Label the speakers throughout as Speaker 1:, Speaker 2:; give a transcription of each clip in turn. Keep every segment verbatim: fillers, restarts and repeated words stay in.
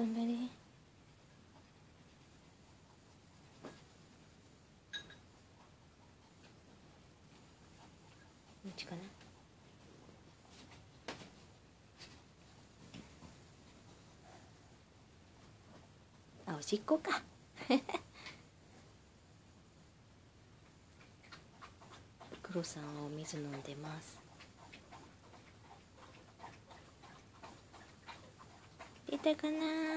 Speaker 1: 頑張れ。どっちかな。あ、おしっこか。クロさんはお水飲んでます。出たかな。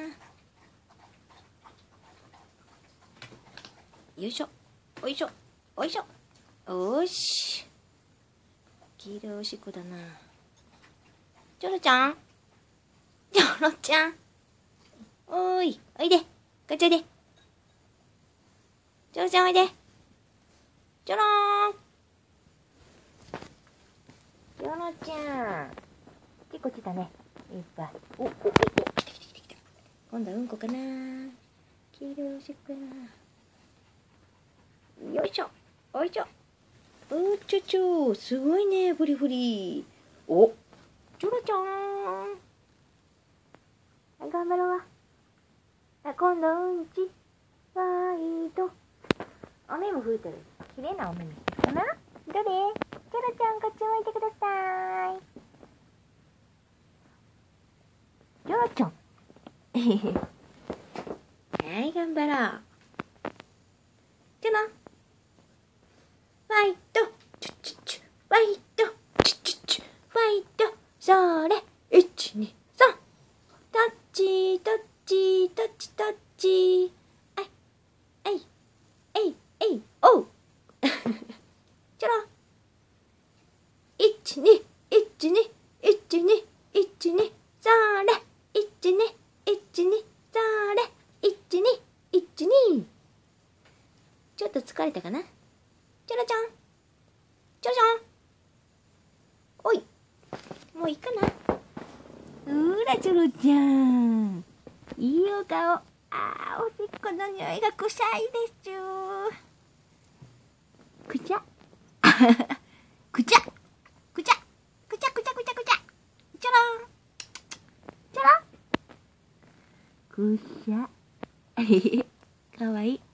Speaker 1: よいしょ、おいしょ、おいしょ。おし。黄色いおしっこだな。チョロちゃん、チョロちゃん、おーい、おいで、こっちおいで。チョロちゃんおいで。チョローン。チョロちゃん、結構来たね、いっぱい。おおおお、来た来た来た来た。今度はうんこかな。黄色いおしっこやな。よいしょ、おいしょ。うっちょちょ、すごいね、フリフリ。お、チョロちゃん。はい、頑張ろうわ。あ、今度うんち、ワイド。雨も降ってる。綺麗な雨にしてるかな。どれ？チョロちゃん、こっち向いてください。チョロちゃん。はい、頑張ろう。チョロ。ワイド。チュッチュッチュ。ワイド。チュッチュッチュ。ワイド。それ。いち、に、さん。タッチ、タッチ、タッチ、タッチ。あい、あい、えい、えい、おう。チョロ。いち、に、いち、に、いち、に、いち、に、それ。いち、に、いち、に、それ。いち、に、いち、に。ちょっと疲れたかな。チョロちゃん。チョロちゃん。おい。もういいかな。うら、チョロちゃん。いいお顔。あー、おしっこの匂いがくしゃいですちゅー。くちゃ。くちゃ。くちゃ。くちゃくちゃくちゃくちゃ。チョロン。チョロン。くしゃ。かわいい。